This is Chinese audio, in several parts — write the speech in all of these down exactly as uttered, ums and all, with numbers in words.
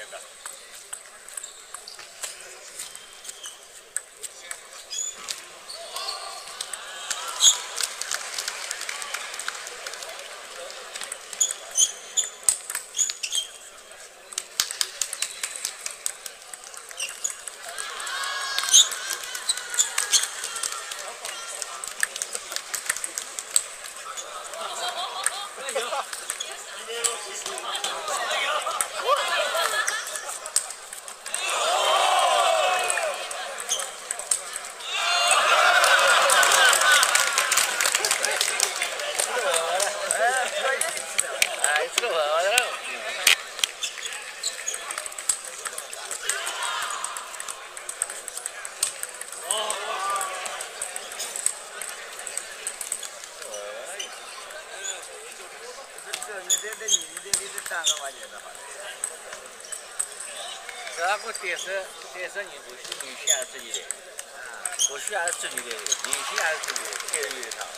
这个电视电视人不是女性还是自己的？过去还是自己的，年轻还是自己的，开了一趟。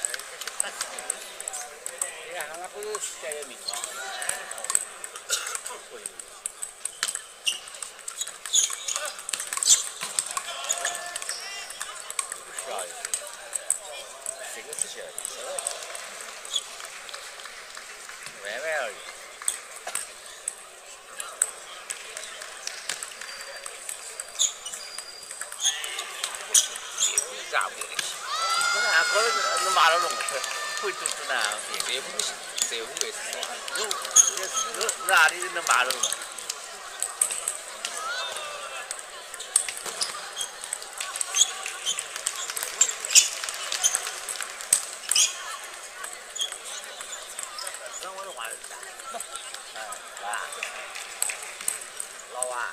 你看他们不是现在民房？不需要的，这个事情玩玩而已。 啥不得？不然搞得能马到弄去，会做做那样子。这不行，这不会是吧？有，有哪里能马到弄？跟我的话是啥？哎，娃，老娃。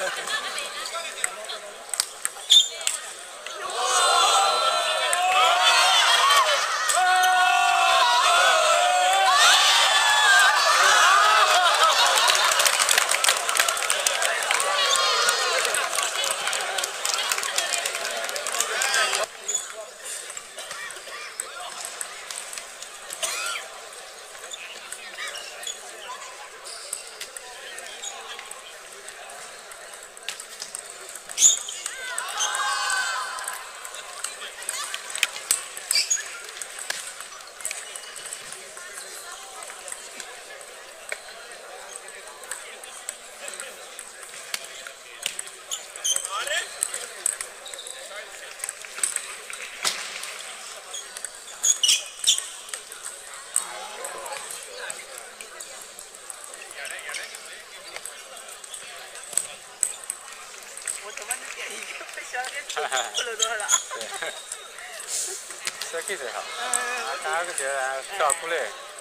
我怎么你点一个不小心吐了多了？ 对，设计最好，啊，加个这跳过来。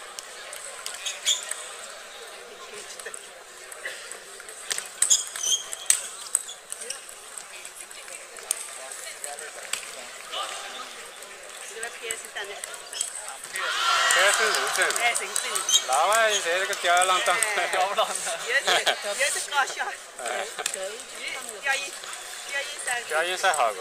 这个片是等的。 这是认真。 哎，认真。 老外在这个吊儿郎当。 吊儿郎当。也是也是搞笑。 哎。 表演表演赛。 表演赛好个。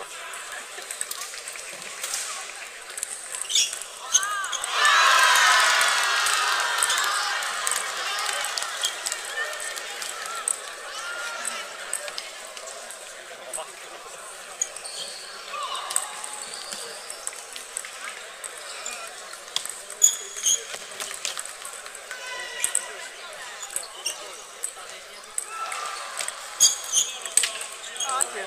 啊，对。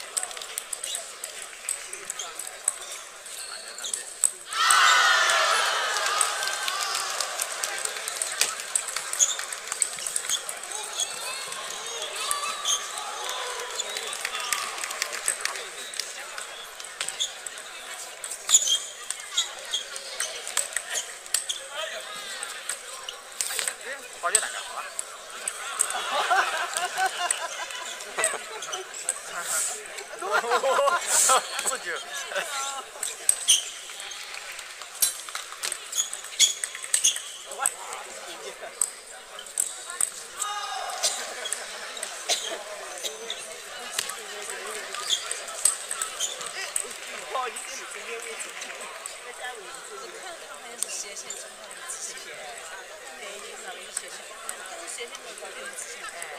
好久难干了。自己。哦，你这里这边位置，在家位置。好像是斜线，谢谢。对，你稍微斜线，斜线的高点之前，哎。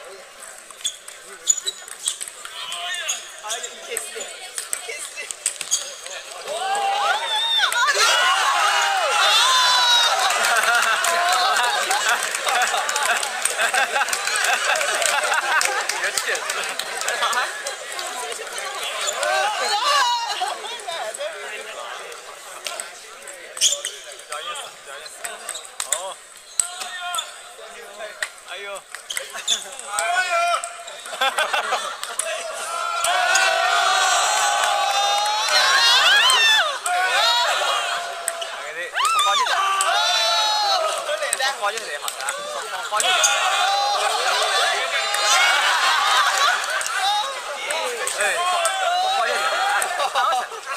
哎呀，一开始，一开始。别气死！表演死，表演死！哦。哎呦！哎呦！放进来，放进来好的，放放进来。哎，放放进来，放进来。